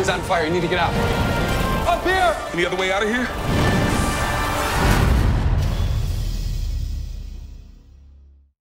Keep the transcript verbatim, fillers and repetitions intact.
building's on fire. You need to get out. Up here! Any other way out of here?